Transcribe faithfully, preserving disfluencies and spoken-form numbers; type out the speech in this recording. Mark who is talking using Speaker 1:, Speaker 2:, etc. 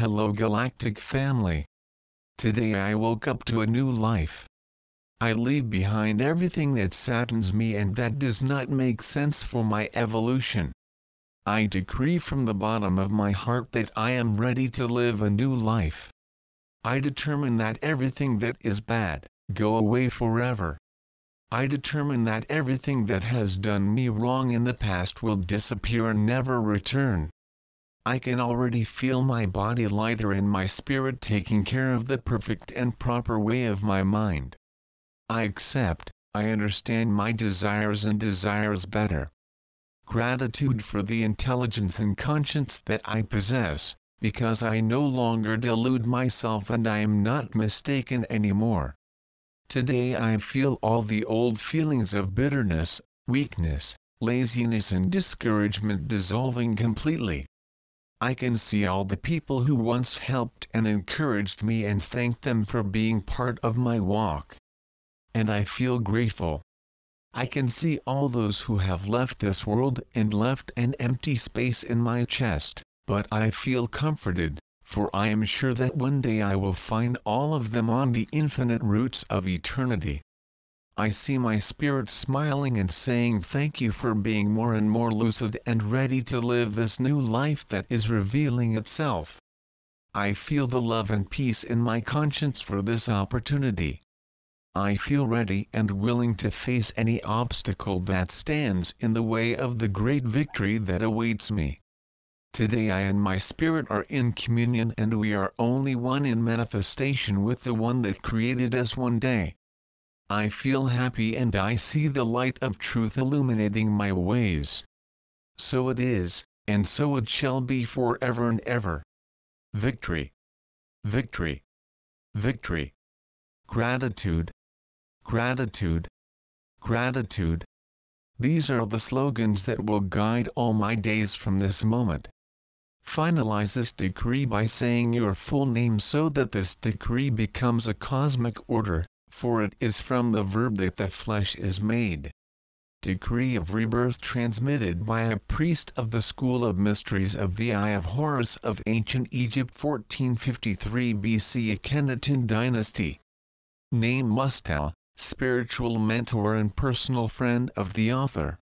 Speaker 1: Hello Galactic family. Today I woke up to a new life. I leave behind everything that saddens me and that does not make sense for my evolution. I decree from the bottom of my heart that I am ready to live a new life. I determine that everything that is bad, go away forever. I determine that everything that has done me wrong in the past will disappear and never return. I can already feel my body lighter and my spirit taking care of the perfect and proper way of my mind. I accept, I understand my desires and desires better. Gratitude for the intelligence and conscience that I possess, because I no longer delude myself and I am not mistaken anymore. Today I feel all the old feelings of bitterness, weakness, laziness and discouragement dissolving completely. I can see all the people who once helped and encouraged me and thank them for being part of my walk. And I feel grateful. I can see all those who have left this world and left an empty space in my chest, but I feel comforted, for I am sure that one day I will find all of them on the infinite roots of eternity. I see my spirit smiling and saying thank you for being more and more lucid and ready to live this new life that is revealing itself. I feel the love and peace in my conscience for this opportunity. I feel ready and willing to face any obstacle that stands in the way of the great victory that awaits me. Today I and my spirit are in communion and we are only one in manifestation with the one that created us one day. I feel happy and I see the light of truth illuminating my ways. So it is, and so it shall be forever and ever. Victory. Victory. Victory. Gratitude. Gratitude. Gratitude. These are the slogans that will guide all my days from this moment. Finalize this decree by saying your full name so that this decree becomes a cosmic order, for it is from the verb that the flesh is made. Decree of rebirth transmitted by a priest of the School of Mysteries of the Eye of Horus of Ancient Egypt fourteen fifty-three B C Akhenaten Dynasty. Name Mustel, spiritual mentor and personal friend of the author.